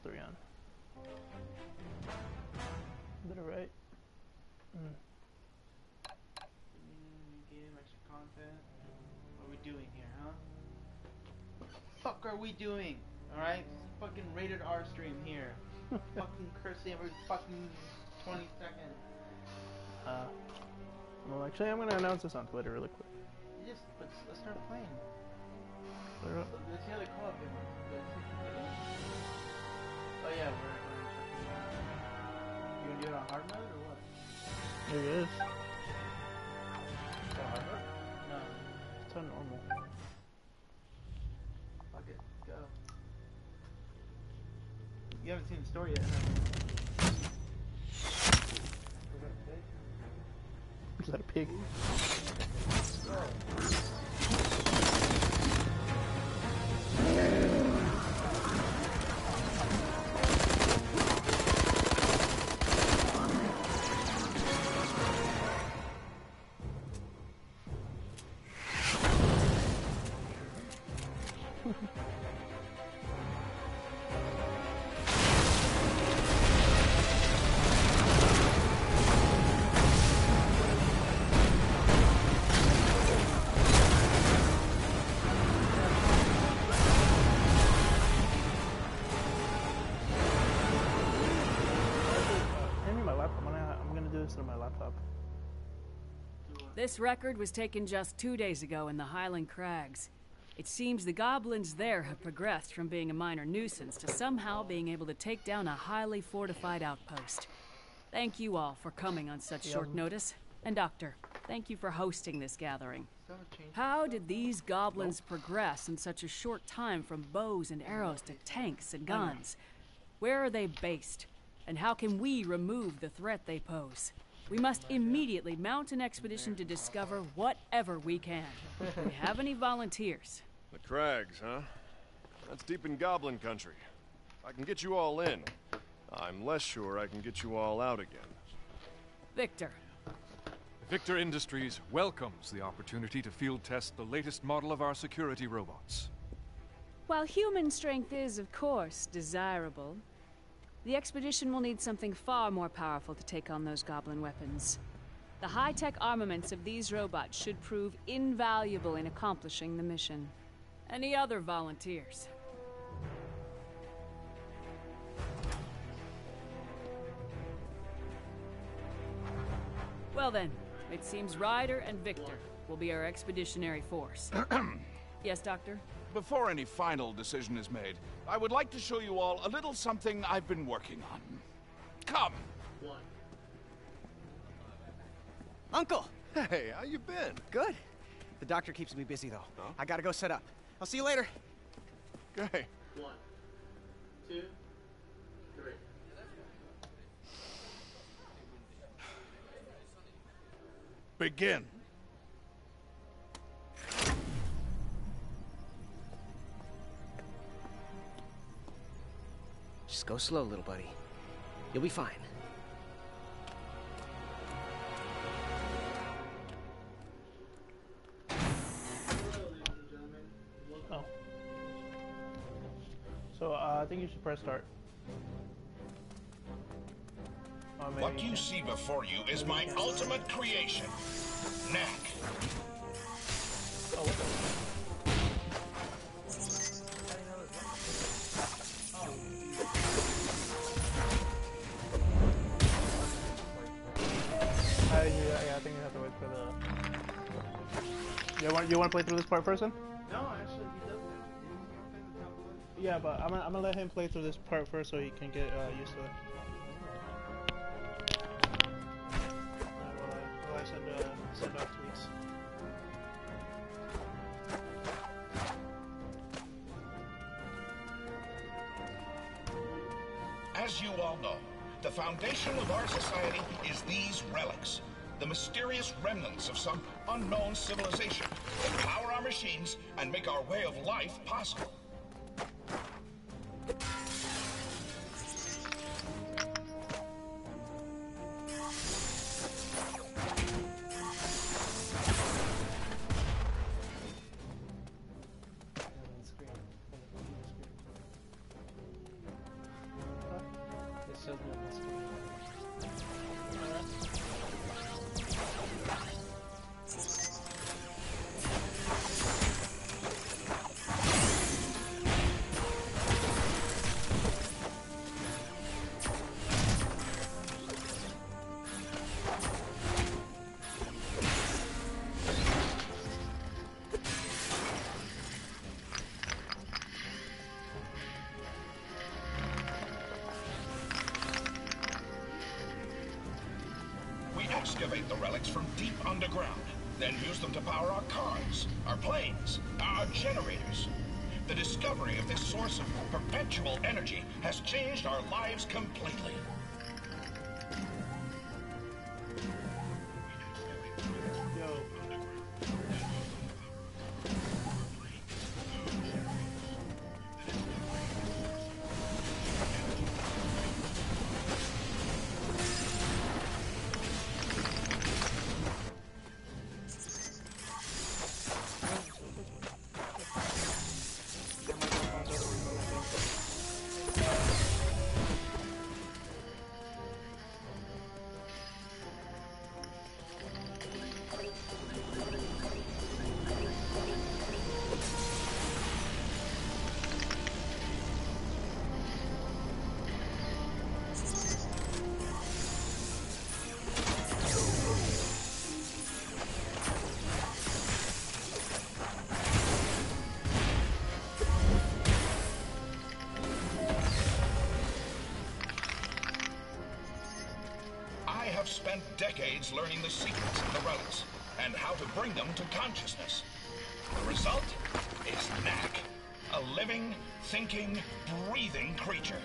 3 on. Is that right? New game, extra content. What are we doing here, huh? What the fuck are we doing? Alright? This is a fucking rated R stream here. Fucking cursing every fucking 20 seconds. Well, actually, I'm gonna announce this on Twitter really quick. Let's start playing. Let's see how they co-op game. Oh yeah, we're you gonna do it on hard mode or what? There it is. Is that hard mode? No. It's on normal. Fuck it, go. You haven't seen the story yet, have you? Is that a pig? Let's go. This record was taken just 2 days ago in the Highland Crags. It seems the goblins there have progressed from being a minor nuisance to somehow being able to take down a highly fortified outpost. Thank you all for coming on such short notice. And Doctor, thank you for hosting this gathering. How did these goblins progress in such a short time from bows and arrows to tanks and guns? Where are they based? And how can we remove the threat they pose? We must immediately mount an expedition to discover whatever we can. Do we have any volunteers? The Crags, huh? That's deep in Goblin country. I can get you all in. I'm less sure I can get you all out again. Victor. Victor Industries welcomes the opportunity to field test the latest model of our security robots. While human strength is, of course, desirable, the expedition will need something far more powerful to take on those goblin weapons. The high-tech armaments of these robots should prove invaluable in accomplishing the mission. Any other volunteers? Well then, it seems Ryder and Victor will be our expeditionary force. Yes, Doctor? Before any final decision is made, I would like to show you all a little something I've been working on. Come! Uncle! Hey, how you been? Good. The doctor keeps me busy, though. Huh? I gotta go set up. I'll see you later. Okay. 1, 2, 3. Begin. Just go slow, little buddy. You'll be fine. Oh. So, I think you should press start. What you see before you is my ultimate creation, Knack. Oh, what the? Yeah, I think you have to wait for the... You want to play through this part first, then? No, actually, he doesn't. Yeah, but I'm gonna let him play through this part first so he can get used to it. While I send off tweets. As you all know, the foundation of our society is these relics, the mysterious remnants of some unknown civilization that power our machines and make our way of life possible. salesman wants to. Excavate the relics from deep underground, then use them to power our cars, our planes, our generators. The discovery of this source of perpetual energy has changed our lives completely. Yo. I have spent decades learning the secrets of the relics and how to bring them to consciousness. The result is Knack, a living, thinking, breathing creature.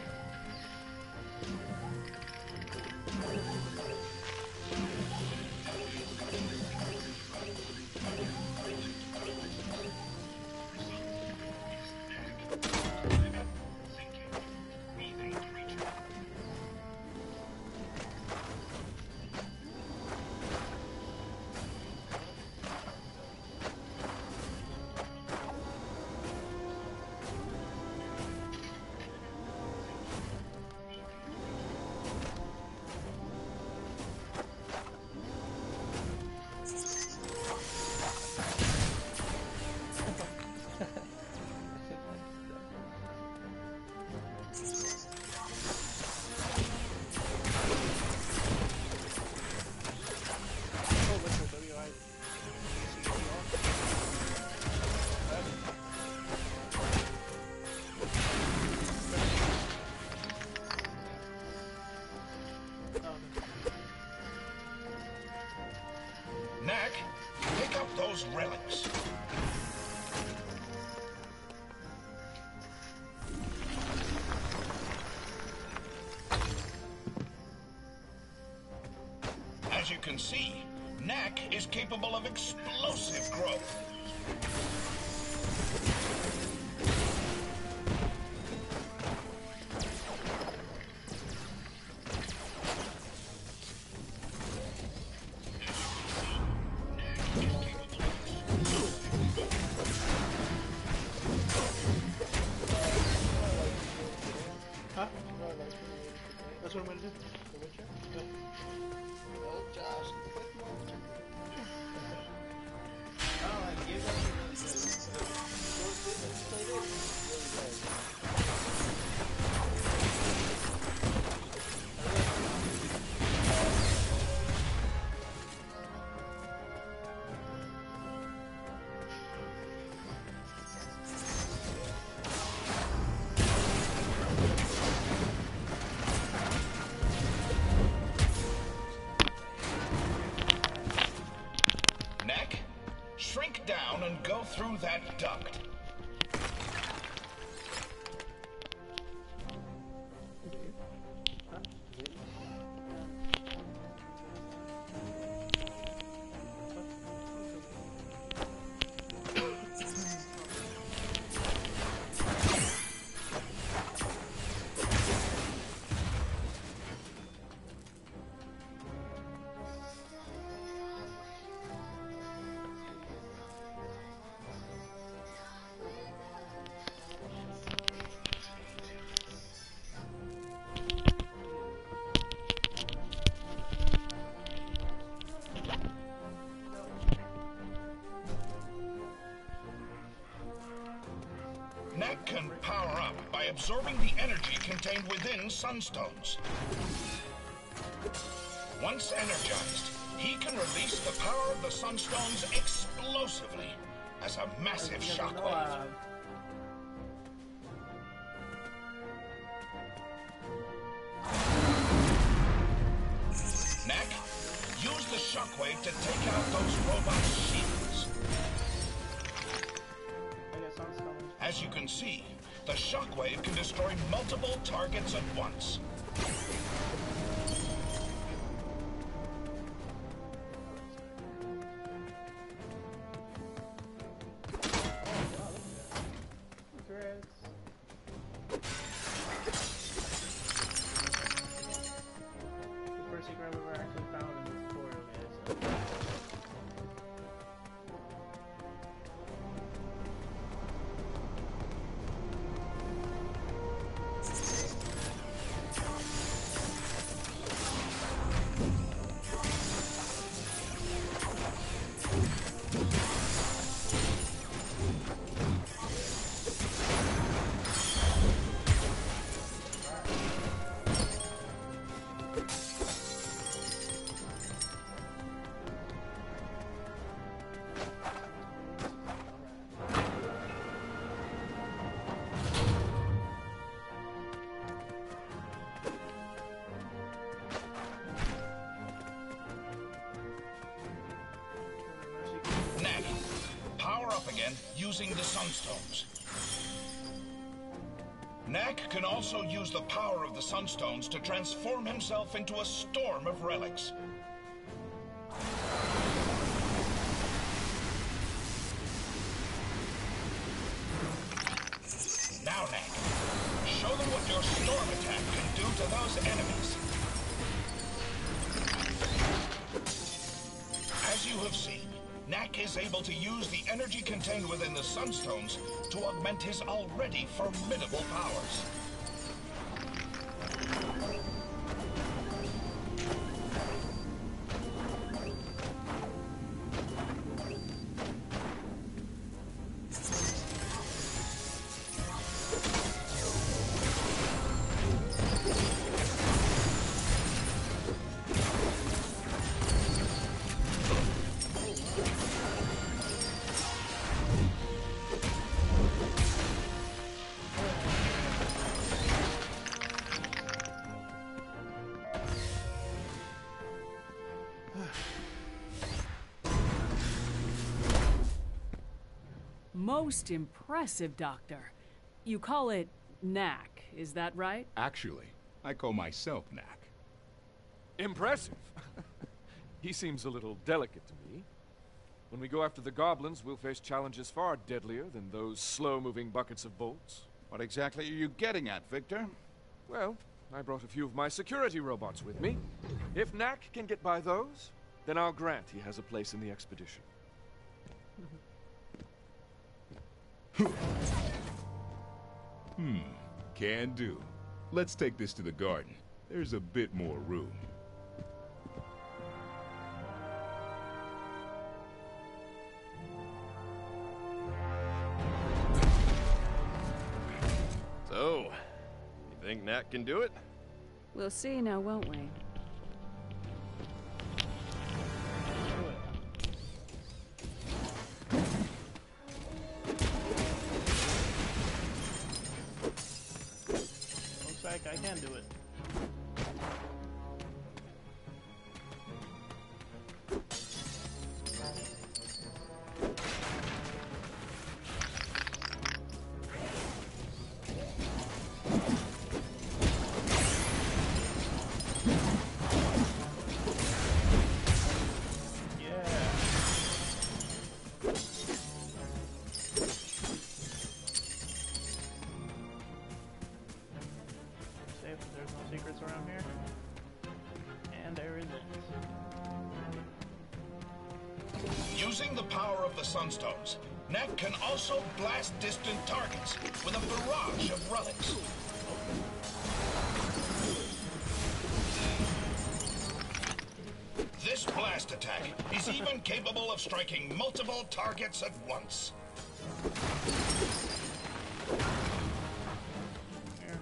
Knack, pick up those relics. As you can see, Knack is capable of explosive growth. Huh? That's what I'm gonna do. The Witcher? Yeah. Oh, Josh, quick monster. Oh, like, you guys are really good. Let's play this. Really good. Knack, shrink down and go through that duct. absorbing the energy contained within Sunstones. Once energized, he can release the power of the Sunstones explosively as a massive shockwave. Knack, use the shockwave to take out those robot shields. As you can see, the shockwave can destroy multiple targets at once. Using the Sunstones. Knack can also use the power of the Sunstones to transform himself into a storm of relics. Now, Knack, show them what your storm attack can do to those enemies. As you have seen, Knack is able to use the energy contained within the Sunstones to augment his already formidable powers. Most impressive, Doctor. You call it Knack, is that right? Actually, I call myself Knack. Impressive? He seems a little delicate to me. When we go after the goblins, we'll face challenges far deadlier than those slow-moving buckets of bolts. What exactly are you getting at, Victor? Well, I brought a few of my security robots with me. If Knack can get by those, then I'll grant he has a place in the expedition. Can do. Let's take this to the garden. There's a bit more room. So, you think Knack can do it? We'll see now, won't we? I can do it. Around here, and there is it. Using the power of the Sunstones, Knack can also blast distant targets with a barrage of relics. This blast attack is even capable of striking multiple targets at once. Here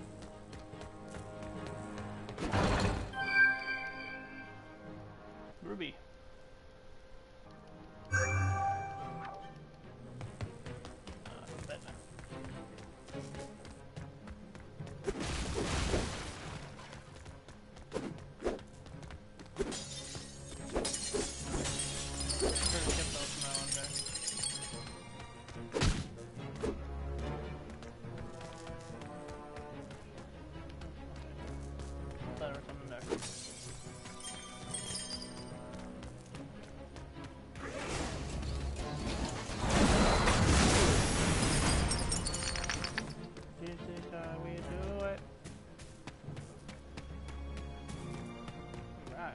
Alright.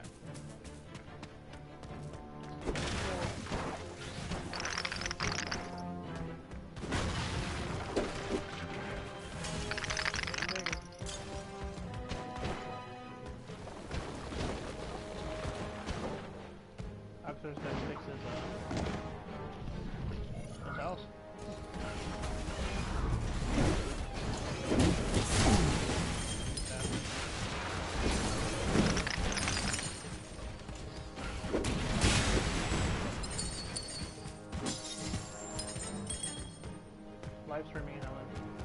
Upstairs that fixes his house. Live streaming, however.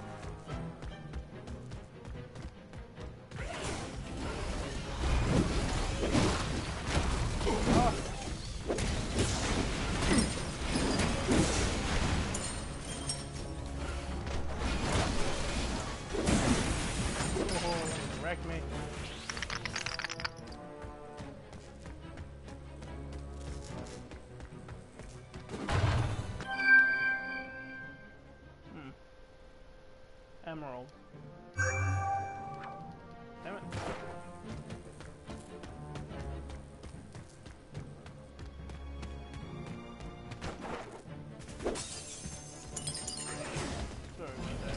Wreck me. Emerald. Damn it. Sorry about that.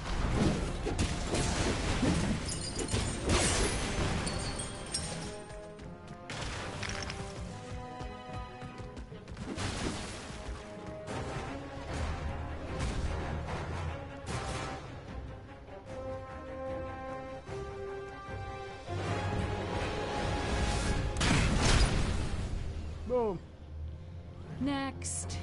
Boom. Next.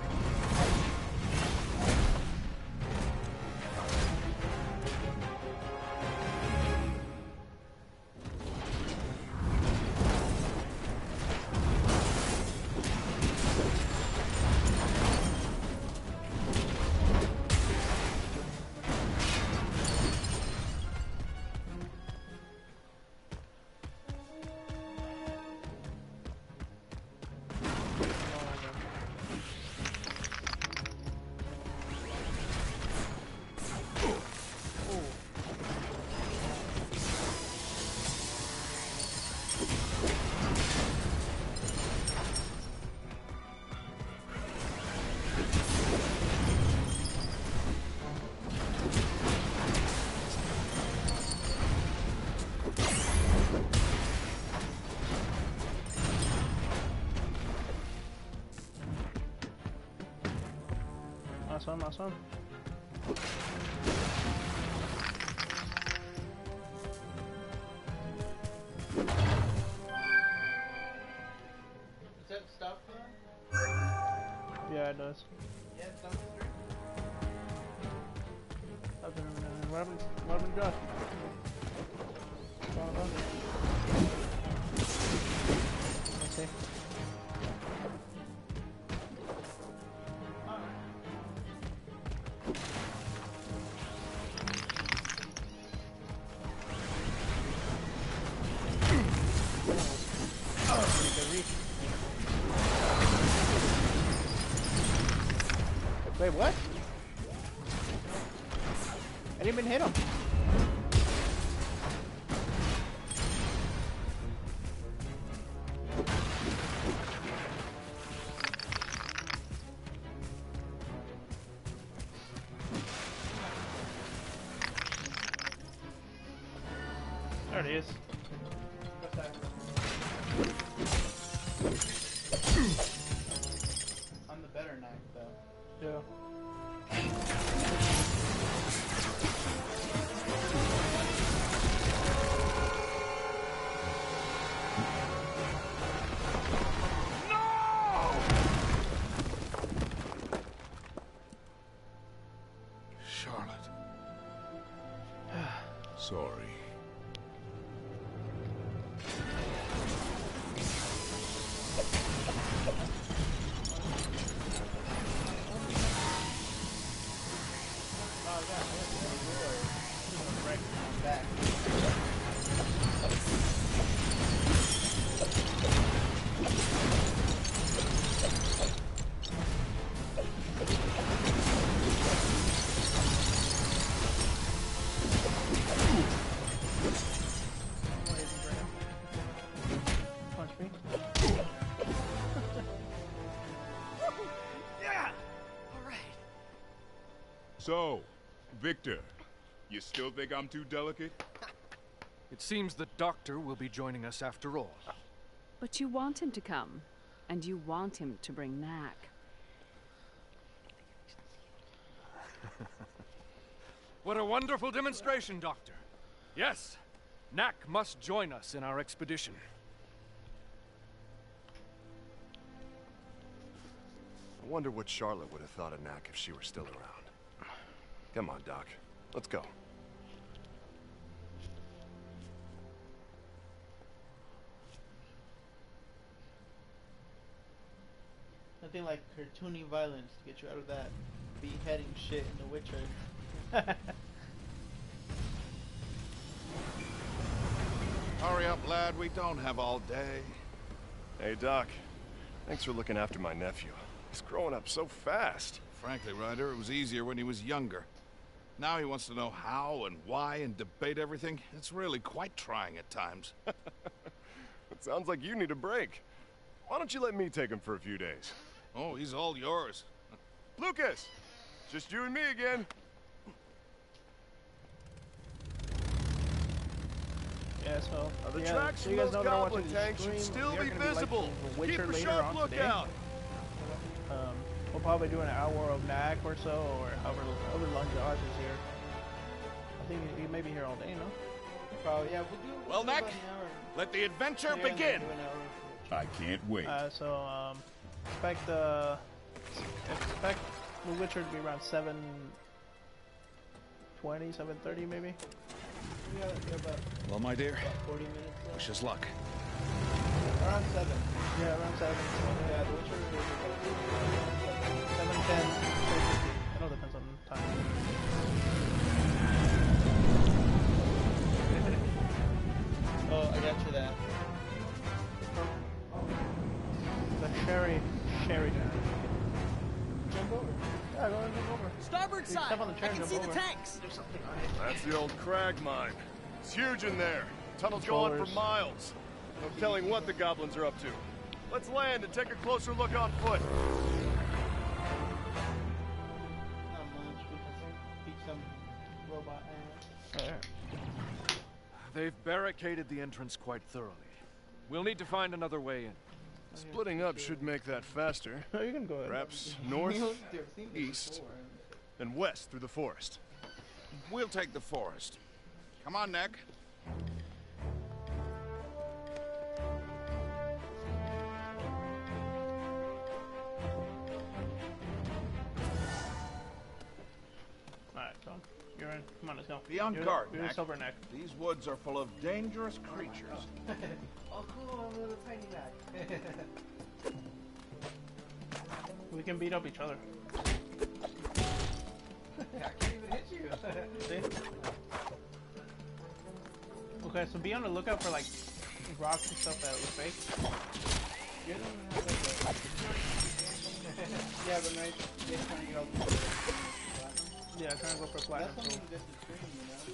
Awesome, awesome. Does that stop then? Yeah, it does. Yeah, it stops the stream. What happened to Josh? Let's see. Wait, what? I didn't even hit him. There it is. What's that? I'm the better knife, though. Yeah. Charlotte. Sorry. Oh, yeah, back. So, Victor, you still think I'm too delicate? It seems the doctor will be joining us after all. But you want him to come, and you want him to bring Knack. What a wonderful demonstration, Doctor. Yes, Knack must join us in our expedition. I wonder what Charlotte would have thought of Knack if she were still around. Come on, Doc. Let's go. Nothing like cartoony violence to get you out of that beheading shit in The Witcher. Hurry up, lad. We don't have all day. Hey, Doc. Thanks for looking after my nephew. He's growing up so fast. Frankly, Ryder, it was easier when he was younger. Now he wants to know how and why and debate everything. It's really quite trying at times. It sounds like you need a break. Why don't you let me take him for a few days? Oh, he's all yours. Lucas! Just you and me again. Yeah, so The yeah, tracks so from you guys those know that I'm goblin watching the tanks should stream. still We are be gonna visible. live streaming The Witcher Keep a later sharp on lookout. Today. We'll probably do an hour of Knack or so, or however long Josh is here. I think he may be here all day, no? Probably, yeah, we'll do Well, about Knack, an hour. let the adventure Yeah, begin. we'll do an hour. I can't wait. Expect The Witcher to be around 7:20, 7:30 maybe. We got about Well, my dear, 40 minutes left. wish us luck. Around 7. Yeah, around 7. Yeah, The Witcher is about 7:10. It all depends on time. Oh, I got you that. The sherry gun. Jump over. Yeah, go ahead and jump over. Starboard You side! step on the chair I and can jump see the over. tanks! There's something on it. That's the old crag mine. It's huge in there. Tunnels go on for Controllers. miles. No telling what the goblins are up to. Let's land and take a closer look on foot. Not much. We can beat some robot ass. There. They've barricaded the entrance quite thoroughly. We'll need to find another way in. Splitting up should make that faster. No, you can go ahead. Perhaps north, They've seen this east, before. and west through the forest. We'll take the forest. Come on, Knack. Alright, so you're in. Come on, let's go. Be on You're guard, You're in Knack. Silverneck. These woods are full of dangerous creatures. Oh, cool, I'm a little tiny Knack. We can beat up each other. I can't even hit you. See? Okay, so be on the lookout for like rocks and stuff that look fake. You don't have like a... Yeah, but nice. They're trying to help you. Yeah, trying to go for platinum. That's So. something you get to stream,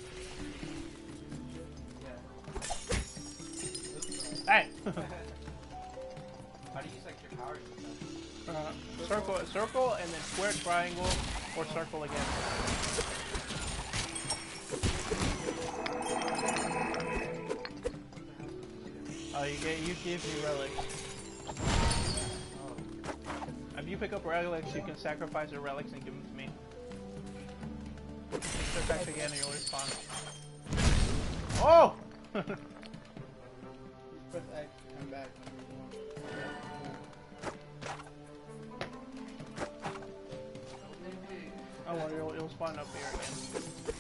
you know? Yeah. Hey! How do you use like your powers and stuff? Circle, and then square, triangle, or circle again. Oh, you give me relics. If you pick up relics, you can sacrifice the relics and give them to me. Click back again and you'll respawn. Oh! Press X, come back. Oh, well, it'll spawn up here again.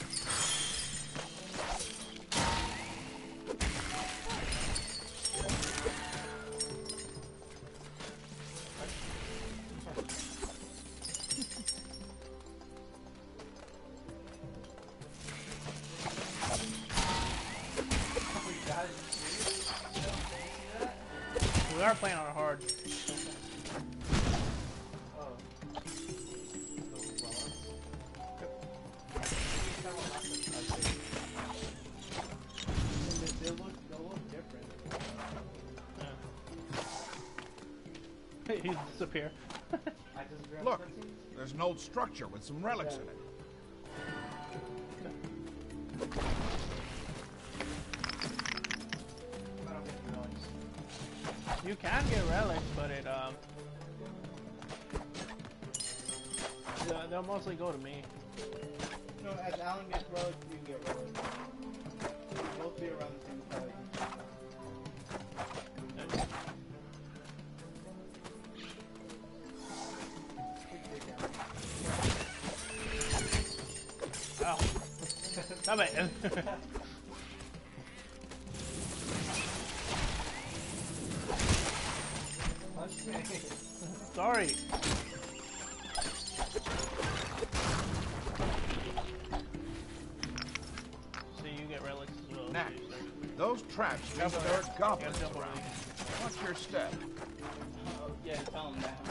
We are playing on hard. They'll look different. He disappear. I just grabbed Look, cutscenes. there's an old structure with some relics in it. I don't get the relics. You can get relics, but they'll mostly go to me. No, as Alan gets relics, you can get relics. Both be around the same time. Ow. Stop it. Sorry. See, you get relics as well. Knack, those traps mean Jump there over. are goblins Jump over. around. Watch your step. Oh, yeah, tell him that.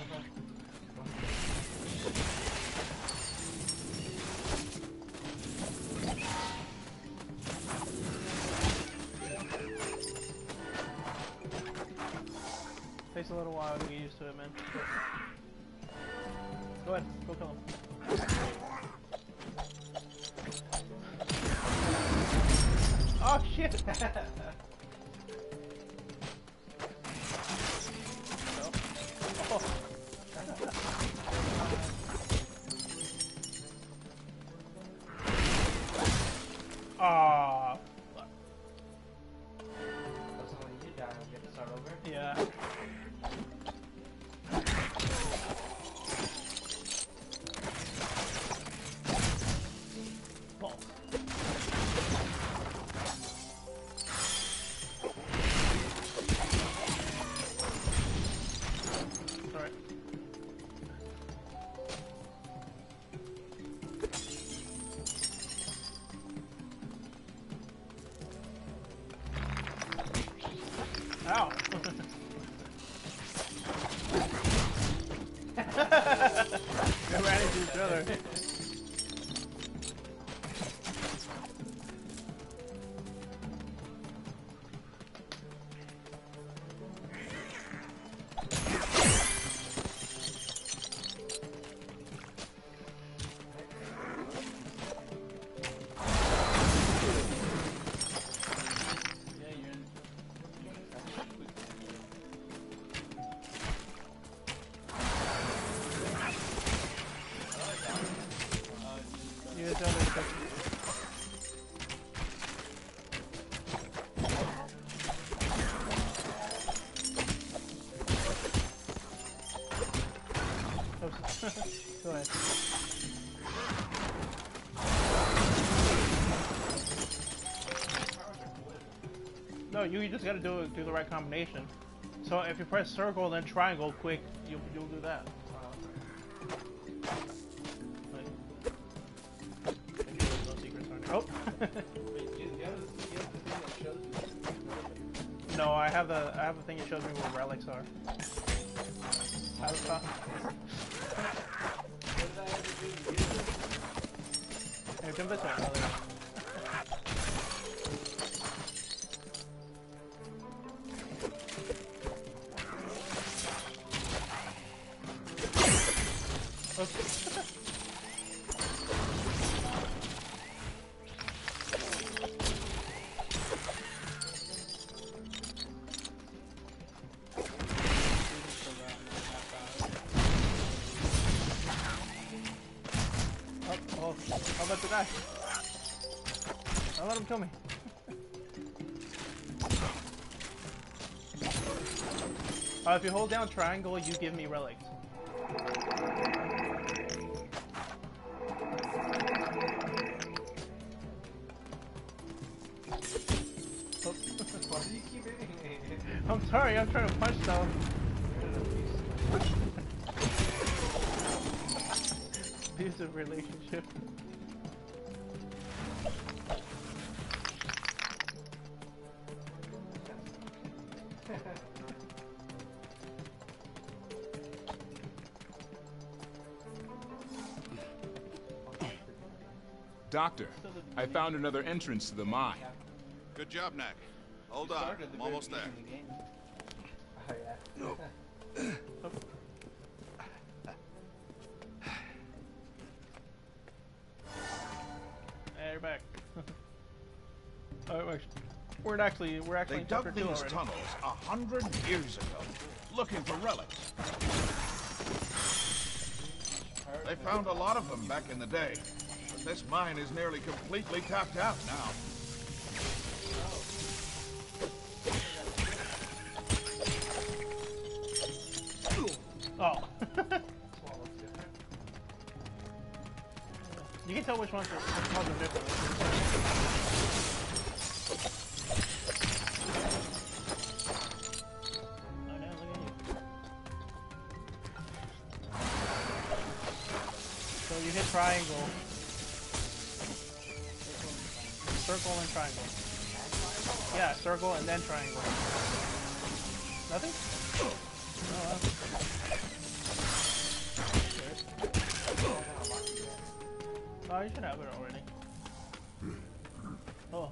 Takes a little while to get used to it, man. Go ahead, go kill him. Oh shit! Oh. Ah. So when you die, we get to start over? Yeah. Balls. Sorry. Ow. They ran into each other. Yeah, you're in. You guys don't expect Go ahead. No, you just gotta do the right combination. So if you press circle then triangle quick, you'll do that. Like, make sure there's no secrets on it. Oh. Wait, you have the thing that shows you. No, I have the thing that shows me where relics are. What did I have to do to get it? Hey, jump this way. Oh, there. Oops. Oh, I'm about to die. Don't let him kill me. If you hold down triangle, you give me relics. Oh. Why do you keep hitting me? I'm sorry, I'm trying to punch though. Abusive relationship. Doctor, I found another entrance to the mine. Good job, Knack. Hold on, Started at the I'm almost very there. beginning of the game. Oh, yeah. you're back. Oh, we're actually They in dug chapter these 2 already. tunnels 100 years ago, looking for relics. They found a lot of them back in the day, but this mine is nearly completely tapped out now. Oh. You can tell which ones are different. Oh no, look at you. So you hit triangle. Circle and triangle. Yeah, circle and then triangle. Nothing? Oh, well. Oh, you should have it already. Oh.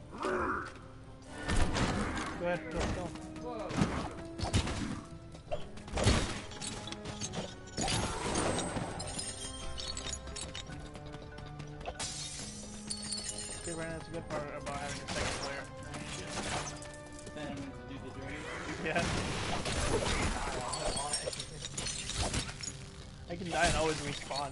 Go ahead, go. See, Brandon, that's a good part about having a second player. Then do the dream. Yeah. I can die and always respawn.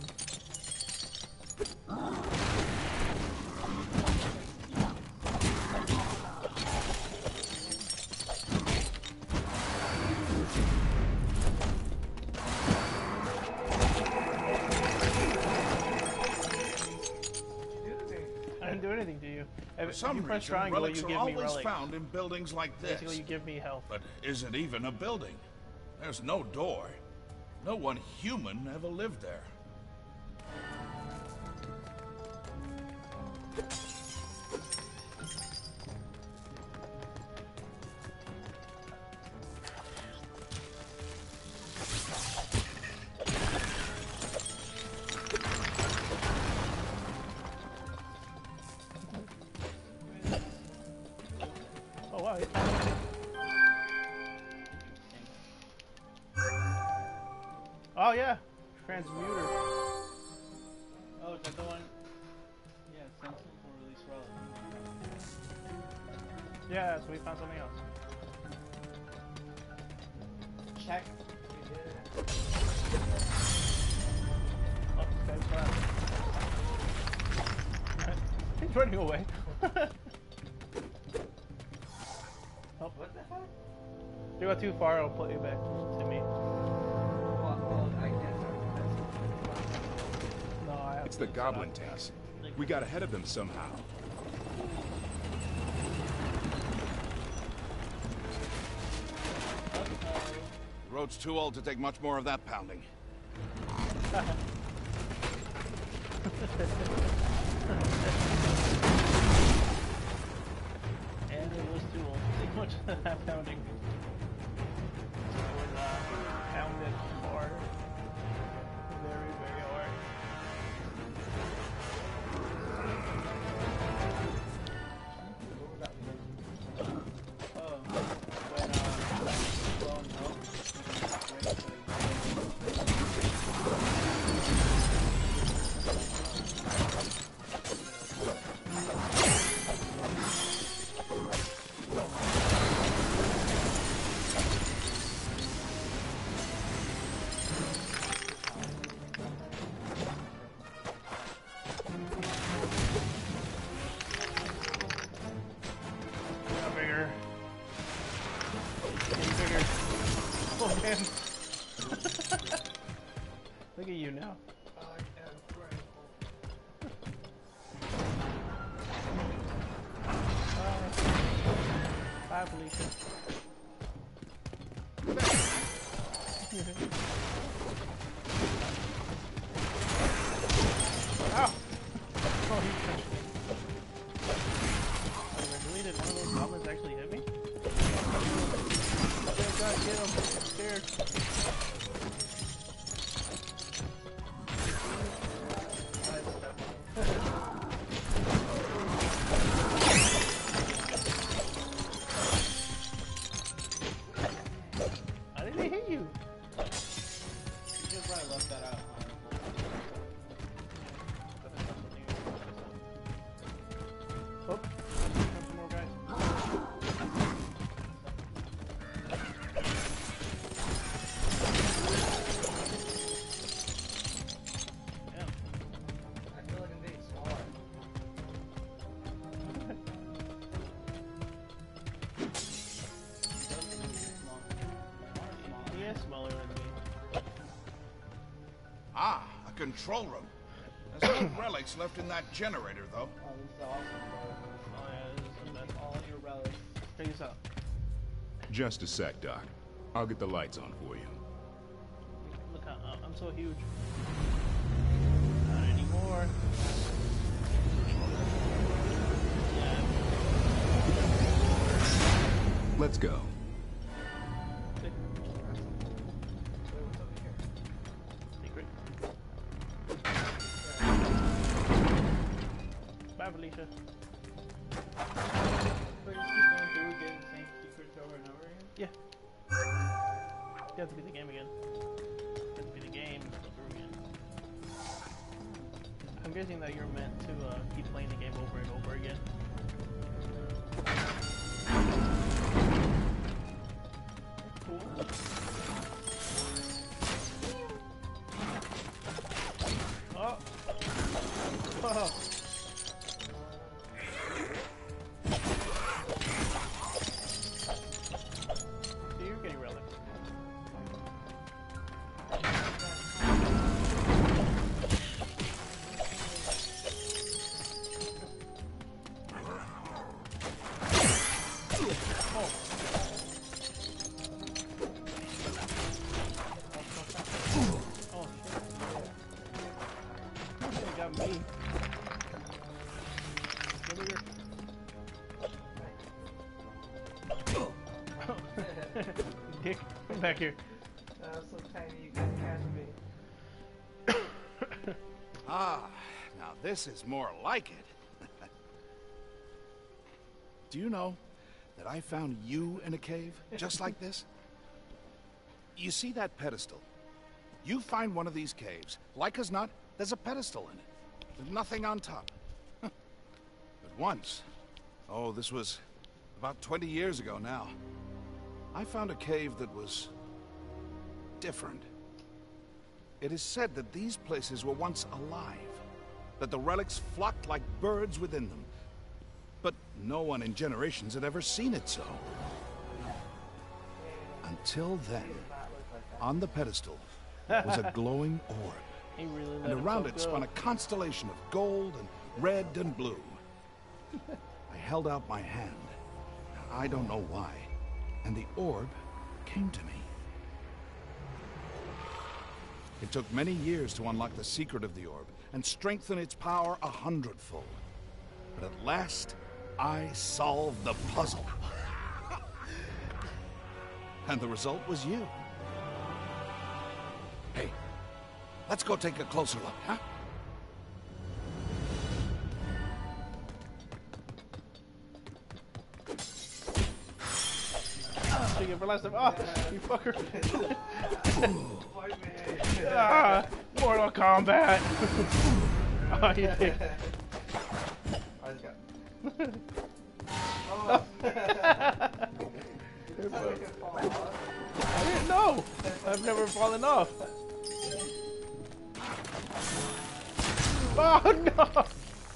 I didn't do anything to you. For If some you press reason, triangle, relics you are give me always relics. found in buildings like this. Basically, you give me health. But is it even a building? There's no door. No one human ever lived there. Oh wow. Oh yeah, transmuter. Oh, is that the one? Yeah, sentinels will release relics. Yeah, so we found something else. Check. Oh, this guy's fast. He's running away. Oh. What the heck? If you go too far, it'll put you back to me. Well, I guess No, I have It's the to goblin set up. tanks. We got ahead of them somehow. The road's too old to take much more of that pounding. And it was too old to take much of that pounding. It was pounded hard. Very, very hard. Oh, when blowing Get bigger. Getting bigger. Oh man. Look at you now. Bye, Felicia. Ow! Oh, he punched me. Oh, really? Did one of those goblins actually hit me? Oh, God, get him. I'm scared. I didn't hit you. You should have probably left that out. control room. There's no relics left in that generator, though. Oh, this is awesome, bro. Oh yeah, that's all your relics. Check this out. Just a sec, Doc. I'll get the lights on for you. Look how I'm so huge. Not anymore. Yeah. Let's go. Secret. Bye, Felicia. But you keep going through getting the same secrets over and over again? Yeah. You have to beat the game again. You have to beat the game over again. I'm guessing that you're meant to keep playing the game over and over again. Cool. Oh! Oh! So you're getting relics. Oh shit. They got me. Over here. Dick, come back here. That was so tiny you couldn't catch me. Ah, now this is more like it. Do you know that I found you in a cave just like this? You see that pedestal? You find one of these caves. Like as not, there's a pedestal in it. There's nothing on top. But once, oh, this was about 20 years ago now, I found a cave that was different. It is said that these places were once alive, that the relics flocked like birds within them. But no one in generations had ever seen it so. Until then, on the pedestal was a glowing orb, He really let and around himself it spun go. a constellation of gold and red and blue. I held out my hand. I don't know why, and the orb came to me. It took many years to unlock the secret of the orb and strengthen its power 100-fold. But at last, I solved the puzzle. And the result was you. Hey, let's go take a closer look, huh? Take it for last time. Oh, you fucker. Ah, Mortal Kombat. Oh, you did. I just got. I didn't know. I've never fallen off. Oh no!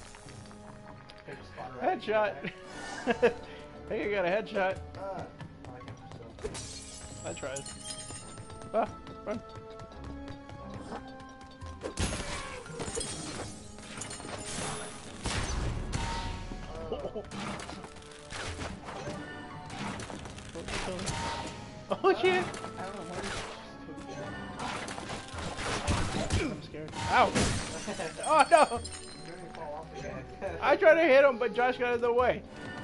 Headshot. I think I got a headshot. I tried. Ah, run. Oh shit! I'm scared. Ow! Oh no! I tried to hit him, but Josh got out of the way.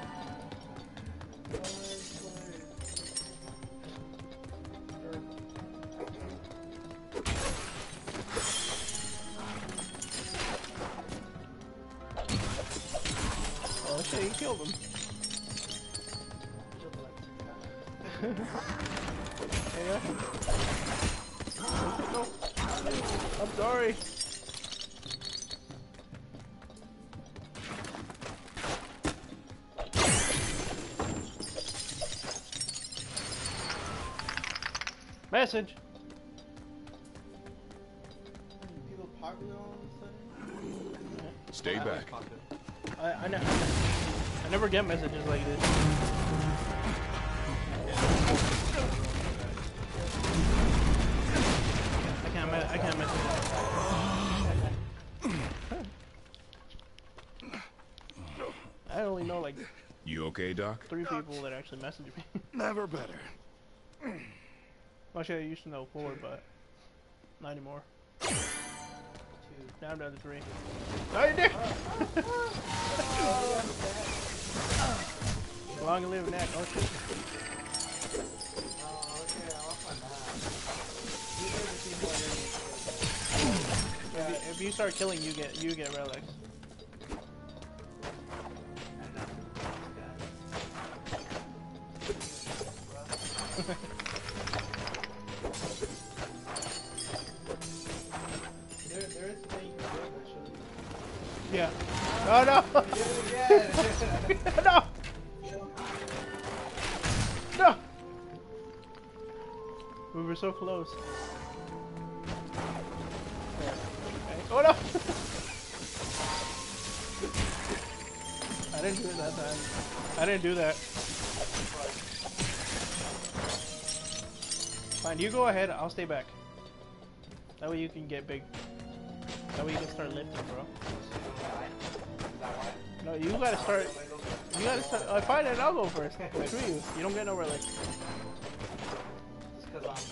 Oh shit, he killed him. Yeah. No. I'm sorry. Message. People popular all of a sudden? Stay back. I never get messages like this. I can't message. okay, Doc? 3 people that actually messaged me. Never better. Actually, I used to know 4, but not anymore. 2. Now I'm down to 3. Oh, you dick! Long and live neck. Oh shit. If you start killing, you get relics. Yeah. Oh no! No! No! We were so close. Okay. Oh no! I didn't do it that time. I didn't do that. Fine, you go ahead, I'll stay back. That way you can get big. That way you can start lifting, bro. No, you gotta start. You gotta start. Fine, then I'll go first. Screw you. You don't get no relics. It's because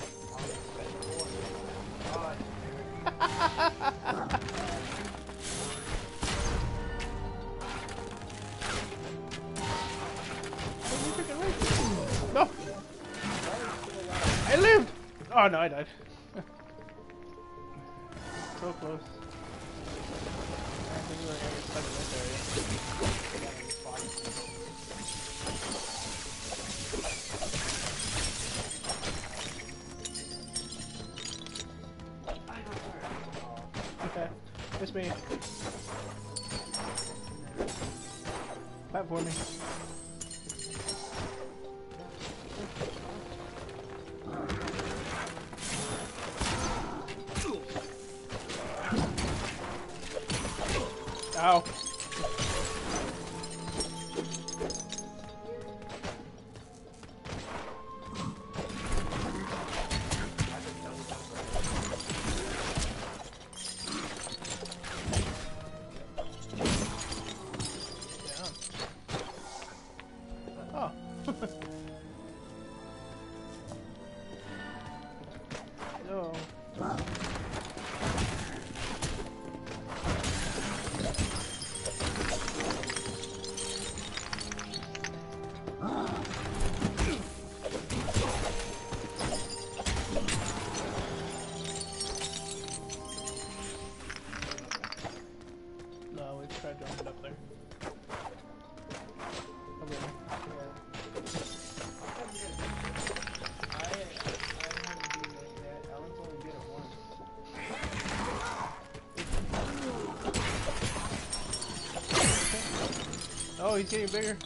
No! I lived! Oh no, I died. So close. I think we're gonna get stuck in this area. Okay, it's me. Clap for me. Ow. Oh. No. No, we tried jumping up there. Okay. Oh, he's getting bigger.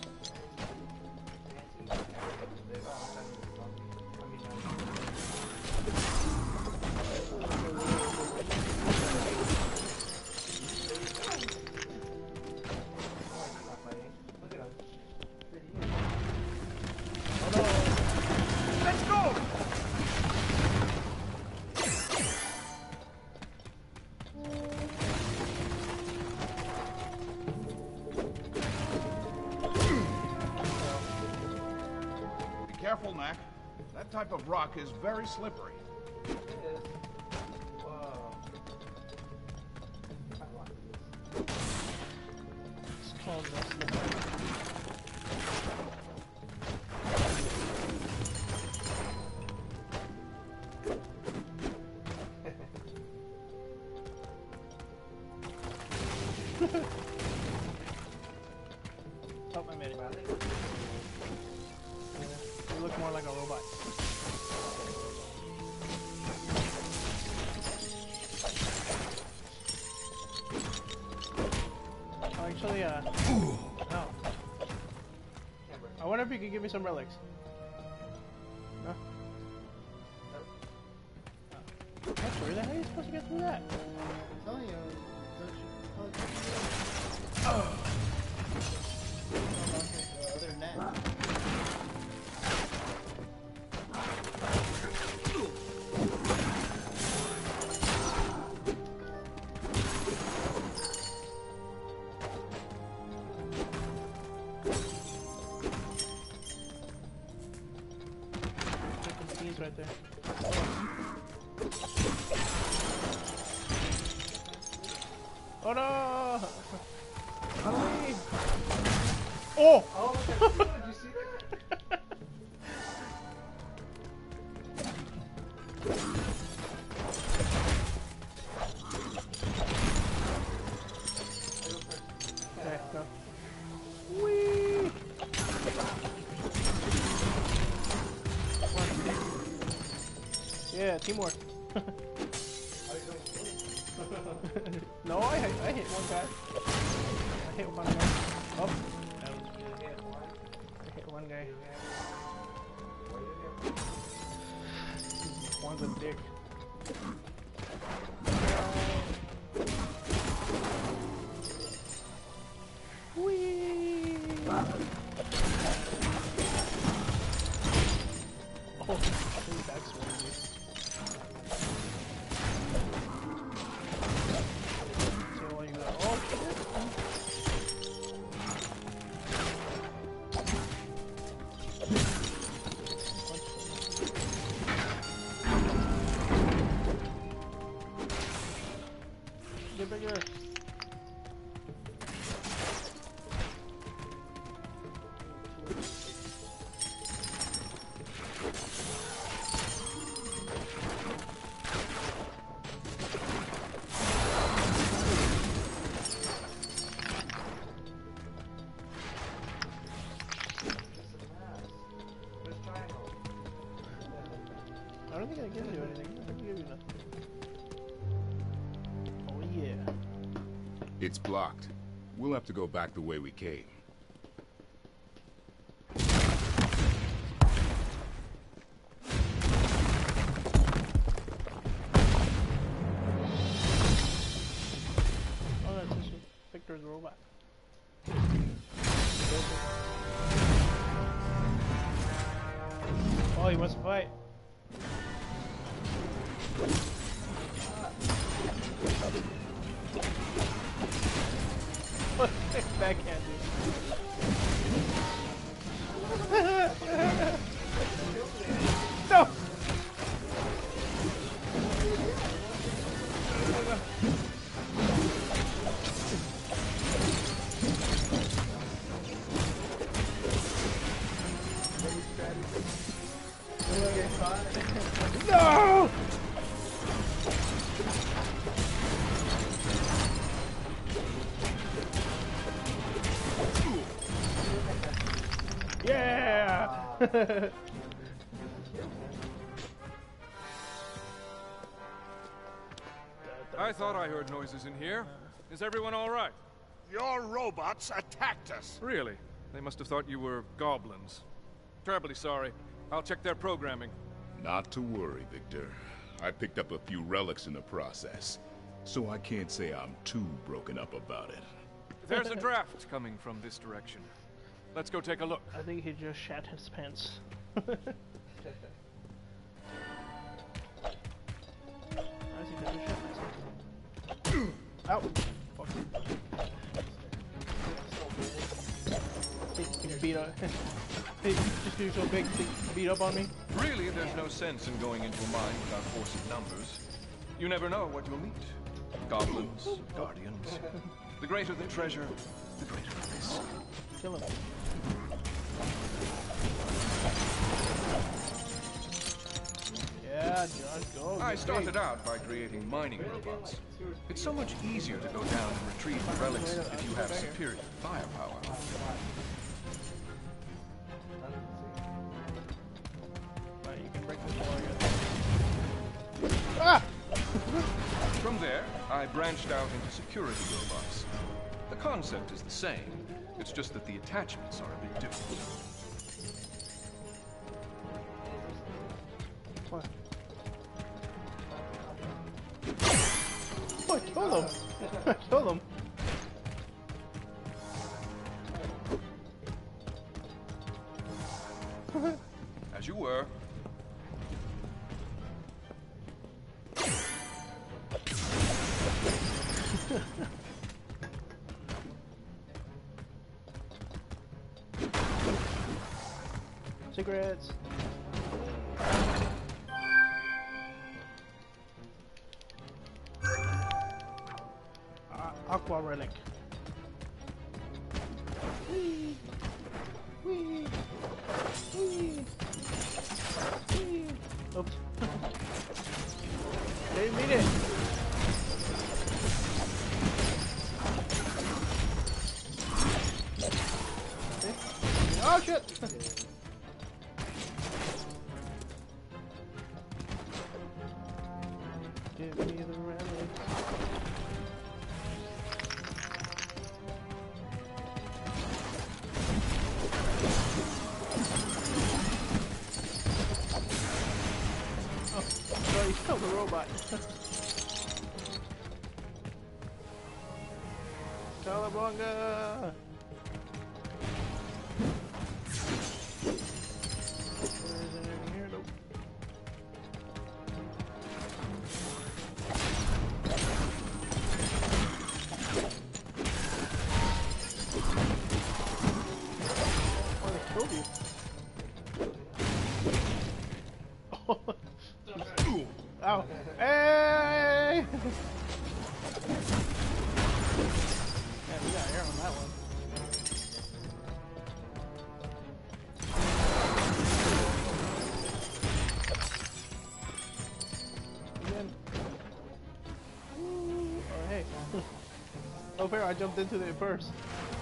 Let's go! Be careful, Knack. That type of rock is very slippery. It's called the slippery. Oh, I made it. Yeah, you look more like a robot. Oh, actually, no. I wonder if you could give me some relics. No? Oh. Actually, how are you supposed to get through that? I'm telling you, the other net. right there. Oh no! Halloween! Oh! Oh, did you see that? Okay, go. Whee! Yeah, teamwork. No, I hit one guy. I hit one guy. Oh. I hit one guy. One's a dick. Whee! Oh, that's crazy. So what you got? Oh shit! Get bigger. I don't think I give you anything. I don't give you nothing. Oh yeah. It's blocked. We'll have to go back the way we came. Oh, that's just Victor's robot. Oh, he wants to fight. What the backhand No! No! Yeah! I thought I heard noises in here. Is everyone all right? Your robots attacked us. Really? They must have thought you were goblins. Terribly sorry. I'll check their programming. Not to worry, Victor. I picked up a few relics in the process, so I can't say I'm too broken up about it. There's a draft coming from this direction. Let's go take a look. I think he just shat his pants. Ow! Fuck. He beat up. He just do so big to beat up on me. Really, there's no sense in going into a mine without force of numbers. You never know what you'll meet. Goblins, guardians. The greater the treasure, the greater the risk. Kill him. Yeah, Josh, go. I started out by creating mining robots. It's so much easier to go down and retrieve the relics if you have superior firepower. Alright, you can break this wall again. Ah! From there, I branched out into security robots. The concept is the same. It's just that the attachments are a bit different. What? Oh, I killed him! I killed him! As you were. Cigarettes. Aqua relic. Whee! Whee! Whee! Whee! Oops. Didn't mean it. Okay. Oh shit! Give me the relic. Oh, you killed the robot. Calabunga! There isn't any here, nope. Oh, they killed you. Ow. Hey! Man, we got air on that one. Again. Ooh. Oh, hey. Oh, fair, I jumped into it first.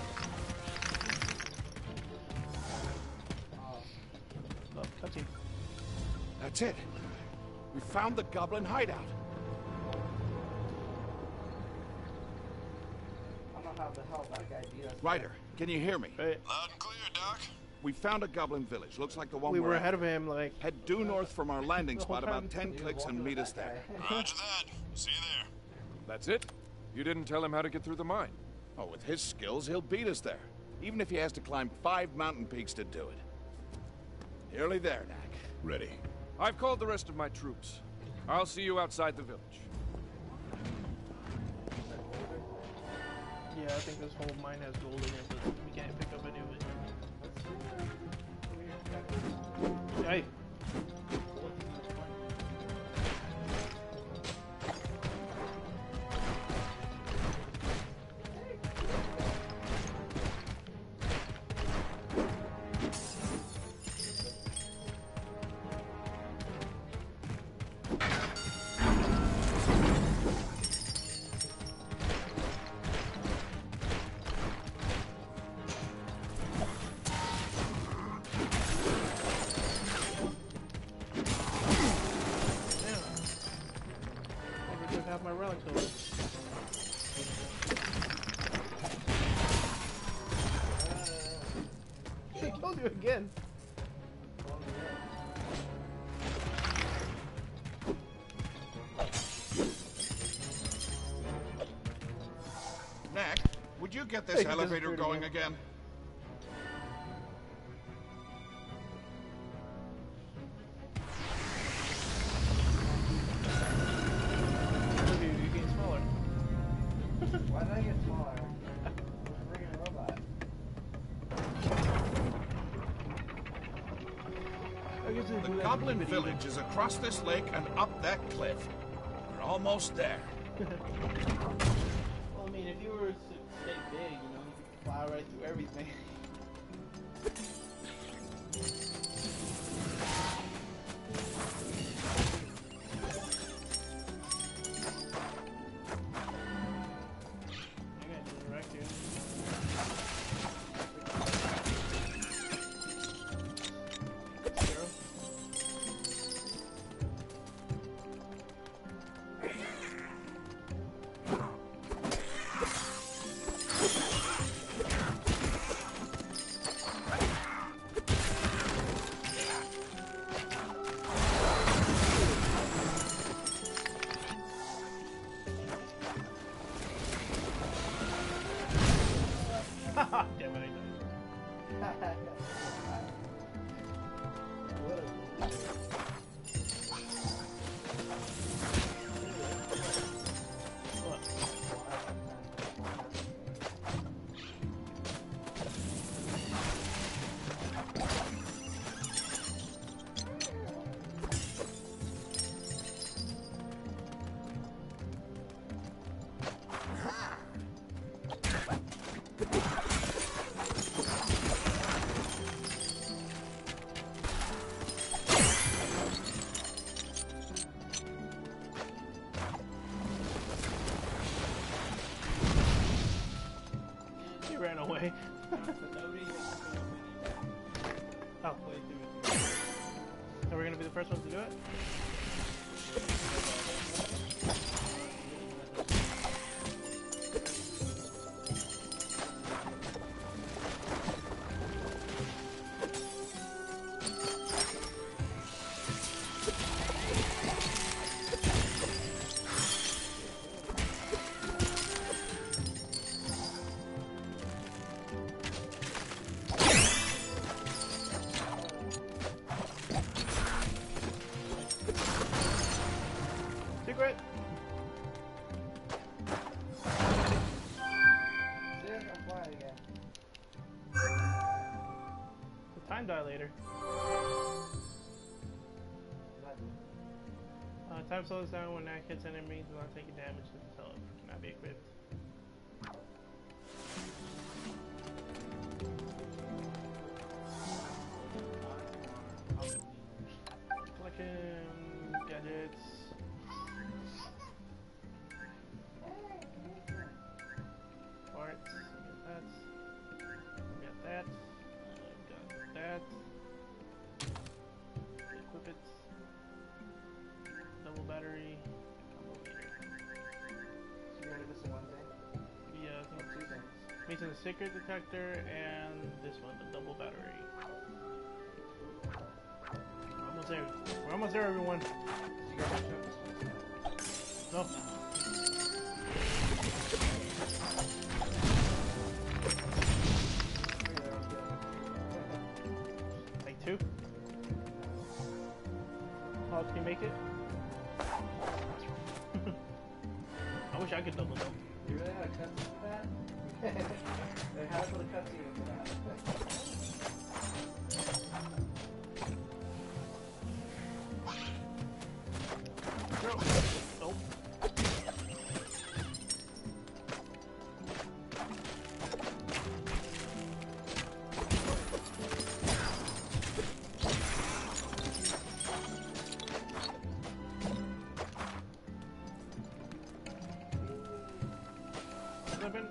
Oh, touchy. That's it. We found the goblin hideout. I don't know how the hell that guy beat us. Ryder, can you hear me? Right. Loud and clear, Doc. We found a goblin village. Looks like the one We we're were at. ahead of him, like. Head due north from our landing spot whole about time. 10 clicks and meet us there. Roger that. See you there. That's it? You didn't tell him how to get through the mine. Oh, with his skills, he'll beat us there. Even if he has to climb 5 mountain peaks to do it. Nearly there, Knack. Ready. I've called the rest of my troops. I'll see you outside the village. Yeah, I think this whole mine has gold in it, but we can't pick up any of it. Hey! Have my relics over. I told you again. Knack, would you get Hey, this he elevator disappeared going again. again? Look, you getting smaller. Why did I get smaller? I'm bringing a robot. I guess they The do that goblin in the village is across this lake and up that cliff. We're almost there. Well, I mean, if you were to stay big, you know, you could fly right through everything. I got you direct here. Zero. Oh, so we're gonna be the first ones to do it? Secret! The time dilator. Time slows down when that hits enemies without taking damage. This cannot be equipped. Collection gadgets. Parts. Got that. Got that. Equip it. Double battery. Combo leader. So you're only missing one thing? Yeah, I think Two things. missing the secret detector and this one, the double battery. We're almost there. We're almost there, everyone. So you guys have this one? No. Take two. Oh, can you make it? I wish I could double jump. You really had a cutscene for that? They had to put a cutscene for that. Nope. Slipping.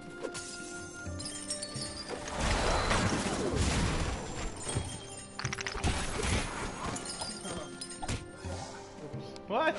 What?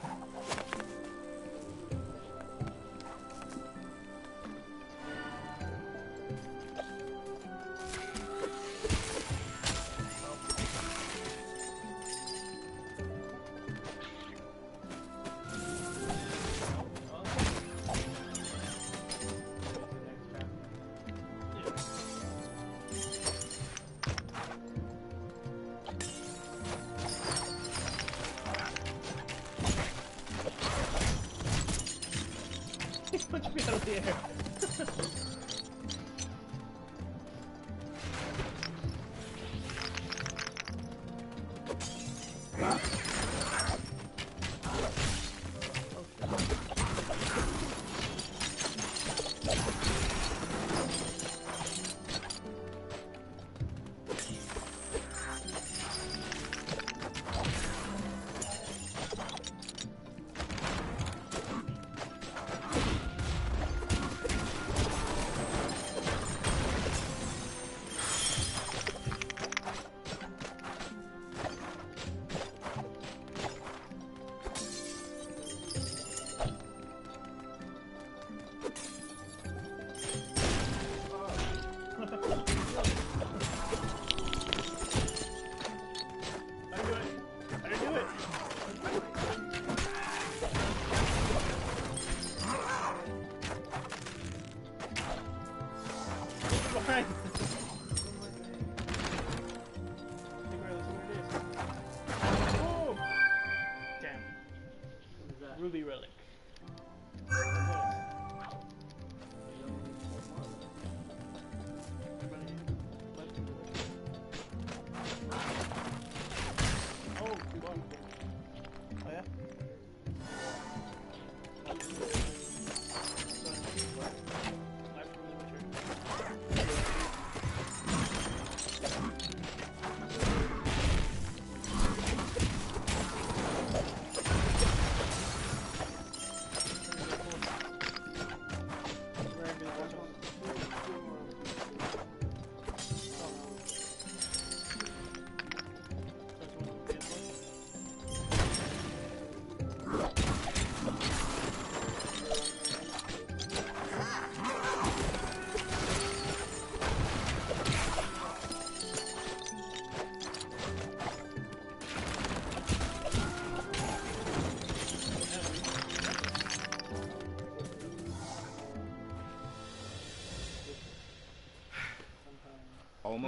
Punch me out of the air.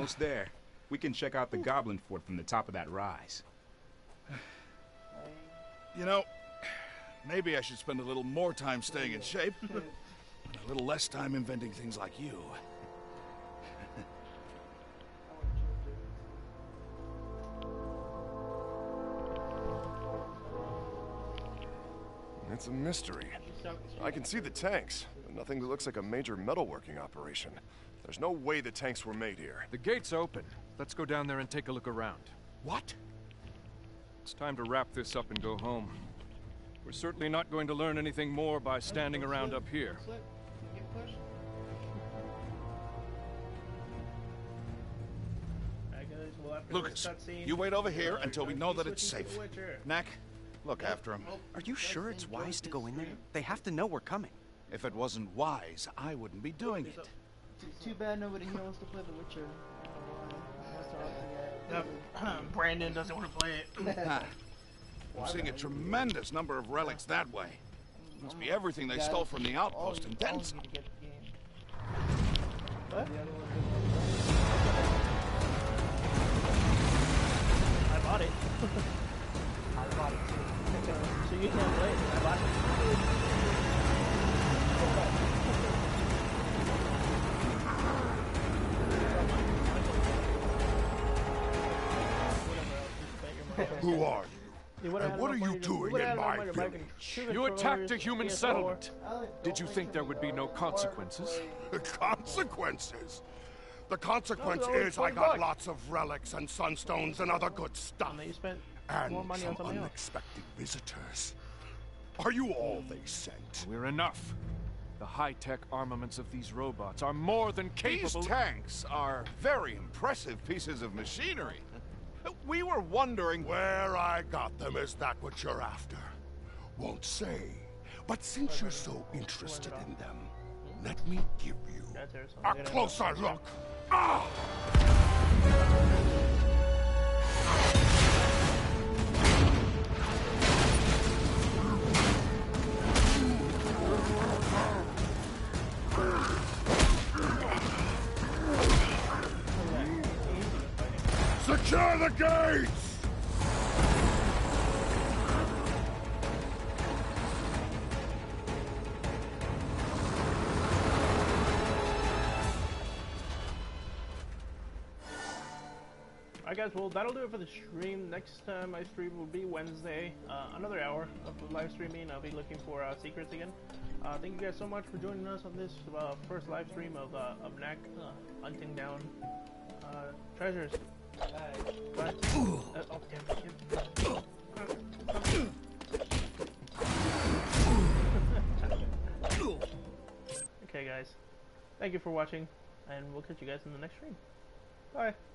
almost there. We can check out the Goblin Fort from the top of that rise. You know, maybe I should spend a little more time staying in shape, and a little less time inventing things like you. It's a mystery. I can see the tanks, but nothing that looks like a major metalworking operation. There's no way the tanks were made here. The gate's open. Let's go down there and take a look around. What? It's time to wrap this up and go home. We're certainly not going to learn anything more by standing around up here. Lucas, you wait over here until we know that it's safe. Knack, look after him. Are you sure it's wise to go in there? They have to know we're coming. If it wasn't wise, I wouldn't be doing it. Too bad nobody here wants to play The Witcher. Brandon doesn't want to play it. I'm seeing a tremendous number of relics that way. Must be everything they stole from the outpost and then some. What? I bought it. I bought it too. So you can't play it. I bought it. Who are you? And what are you doing in my village? You attacked a human settlement. Did you think there would be no consequences? Consequences? The consequence is I got lots of relics and sunstones and other good stuff. And some unexpected visitors. Are you all they sent? We're enough. The high-tech armaments of these robots are more than capable. These tanks are very impressive pieces of machinery. We were wondering where I got them. Is that what you're after? Won't say. But since you're so interested in them, let me give you a closer look. Ah! Secure the gates! Alright guys, well that'll do it for the stream. Next time I stream will be Wednesday. Another hour of live streaming. I'll be looking for secrets again. Thank you guys so much for joining us on this first live stream of Knack hunting down treasures. Bye. Oh damn it. Okay guys, thank you for watching, and we'll catch you guys in the next stream. Bye.